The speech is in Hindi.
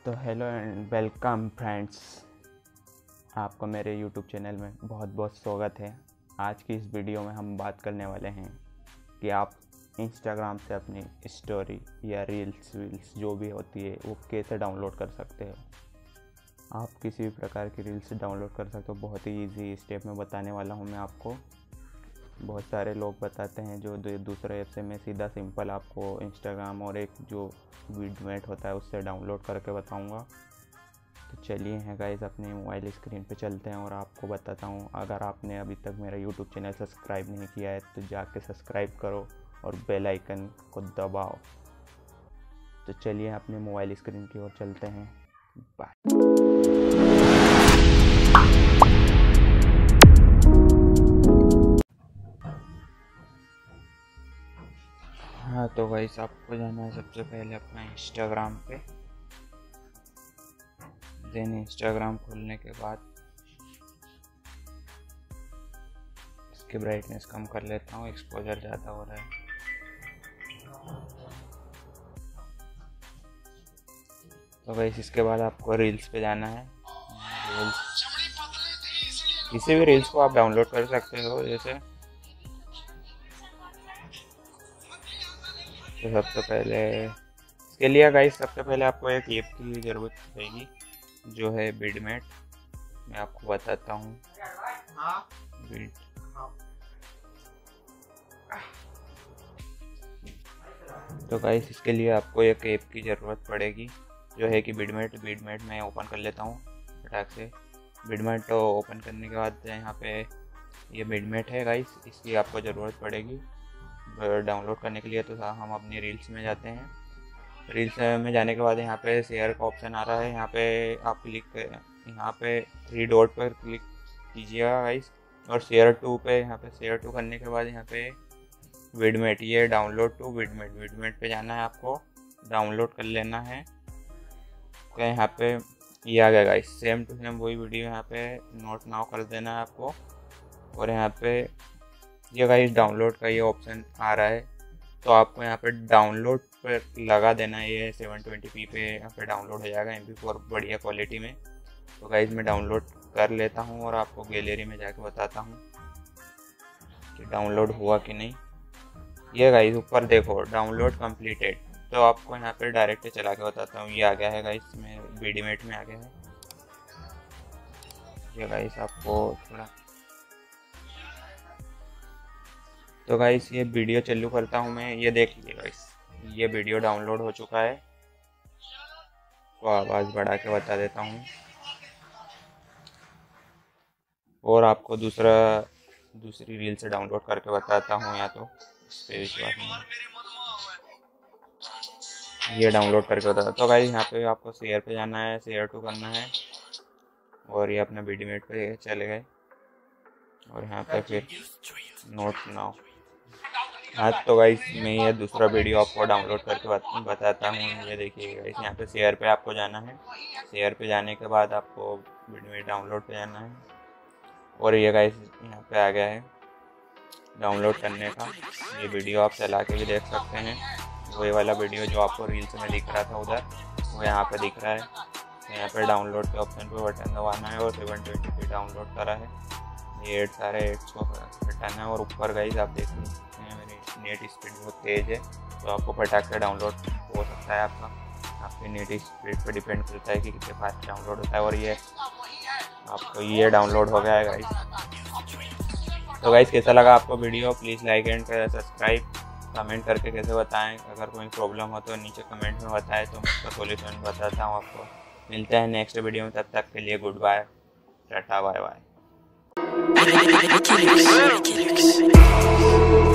तो हेलो एंड वेलकम फ्रेंड्स, आपको मेरे यूट्यूब चैनल में बहुत बहुत स्वागत है। आज की इस वीडियो में हम बात करने वाले हैं कि आप इंस्टाग्राम से अपनी स्टोरी या रील्स जो भी होती है वो कैसे डाउनलोड कर सकते हो। आप किसी भी प्रकार की रील्स डाउनलोड कर सकते हो। बहुत ही इजी स्टेप में बताने वाला हूँ मैं आपको। बहुत सारे लोग बताते हैं जो दूसरे ऐप से, मैं सीधा सिंपल आपको इंस्टाग्राम और एक जो वीडमेट होता है उससे डाउनलोड करके बताऊंगा। तो चलिए हैं गाइस, अपने मोबाइल स्क्रीन पे चलते हैं और आपको बताता हूं। अगर आपने अभी तक मेरा यूट्यूब चैनल सब्सक्राइब नहीं किया है तो जाके सब्सक्राइब करो और बेल आइकन को दबाओ। तो चलिए अपने मोबाइल स्क्रीन की ओर चलते हैं। बाय। हाँ तो गाइस, आपको जाना है सबसे पहले अपना इंस्टाग्राम पे। देन इंस्टाग्राम खोलने के बाद इसकी ब्राइटनेस कम कर लेता हूँ, एक्सपोजर ज़्यादा हो रहा है। तो गाइस इसके बाद आपको रील्स पे जाना है। रील्स, किसी भी रील्स को आप डाउनलोड कर सकते हो। जैसे तो सबसे पहले इसके लिए गाइस, सबसे पहले आपको एक ऐप की ज़रूरत पड़ेगी जो है वीडमेट। मैं आपको बताता हूँ। तो गाइस इसके लिए आपको एक ऐप की ज़रूरत पड़ेगी जो है कि वीडमेट मैं ओपन कर लेता हूँ फटाक से। वीडमेट ओपन करने के बाद यहाँ पे ये वीडमेट है गाइस, इसकी आपको ज़रूरत पड़ेगी डाउनलोड करने के लिए। तो हम अपनी रील्स में जाते हैं। रील्स में जाने के बाद यहाँ पे शेयर का ऑप्शन आ रहा है। यहाँ पे आप यहाँ पे 3 डॉट पर क्लिक कीजिएगा गाइस और शेयर टू पे, यहाँ पे शेयर टू करने के बाद यहाँ पे वीडमेट, ये डाउनलोड टू वीडमेट पे जाना है आपको, डाउनलोड कर लेना है। तो यहाँ पे ये आ गया गाइस, सेम टू सेम वही वीडियो यहाँ पे नोट नाउ कर देना है आपको। और यहाँ पे ये गाइस डाउनलोड का ये ऑप्शन आ रहा है, तो आपको यहाँ पे डाउनलोड पर लगा देना है। ये 720p पे यहाँ पे डाउनलोड हो जाएगा MP4 बढ़िया क्वालिटी में। तो गाइस मैं डाउनलोड कर लेता हूँ और आपको गैलरी में जाके बताता हूँ कि डाउनलोड हुआ कि नहीं। ये गाइस ऊपर देखो डाउनलोड कंप्लीटेड, तो आपको यहाँ पे डायरेक्ट चला के बताता हूँ। ये आ गया है गाइस, मैं वीडमेट में आ गया है। ये गाइस आपको थोड़ा, तो गाइस ये वीडियो चालू करता हूँ मैं। ये देख लीजिए गाइस, ये वीडियो डाउनलोड हो चुका है। तो आवाज़ बढ़ा के बता देता हूँ और आपको दूसरी रील से डाउनलोड करके बताता हूँ, या तो इस पे विश्वास नहीं। ये डाउनलोड करके बताता। तो गाइस यहाँ पे आपको शेयर पे जाना है, शेयर टू करना है और ये अपना वीडमेट पे चले गए और यहाँ पे फिर नोट नाउ। हाँ तो गाइस मैं ये दूसरा वीडियो आपको डाउनलोड करके बताता हूँ। ये देखिए गाइस, यहाँ पे शेयर पे आपको जाना है। शेयर पे जाने के बाद आपको वीडियो डाउनलोड पे जाना है और ये गाइस यहाँ पे आ गया है डाउनलोड करने का। ये वीडियो आप चला के भी देख सकते हैं। वही वाला वीडियो जो आपको रील्स में दिख रहा था उधर, वो यहाँ पे दिख रहा है। यहाँ पे डाउनलोड के ऑप्शन पे बटन दबाना है और 720p डाउनलोड करा है। ये सारे एड्स को हटाना है और ऊपर गाइस आप देख सकते हैं मेरी नेट स्पीड बहुत तेज़ है, तो आपको फटाक से डाउनलोड हो सकता है। आपकी नेट स्पीड पर डिपेंड करता है कि कितने फास्ट डाउनलोड होता है। और ये आपको ये डाउनलोड हो गया है गाइस। तो गाइस कैसा लगा आपको video, please like and subscribe. Comment करके कैसे बताएं, अगर कोई प्रॉब्लम हो तो नीचे कमेंट में बताएं, तो मैं उसका सोल्यूशन बताता हूँ आपको। मिलते हैं नेक्स्ट वीडियो में, तब तक के लिए good bye, tata bye bye.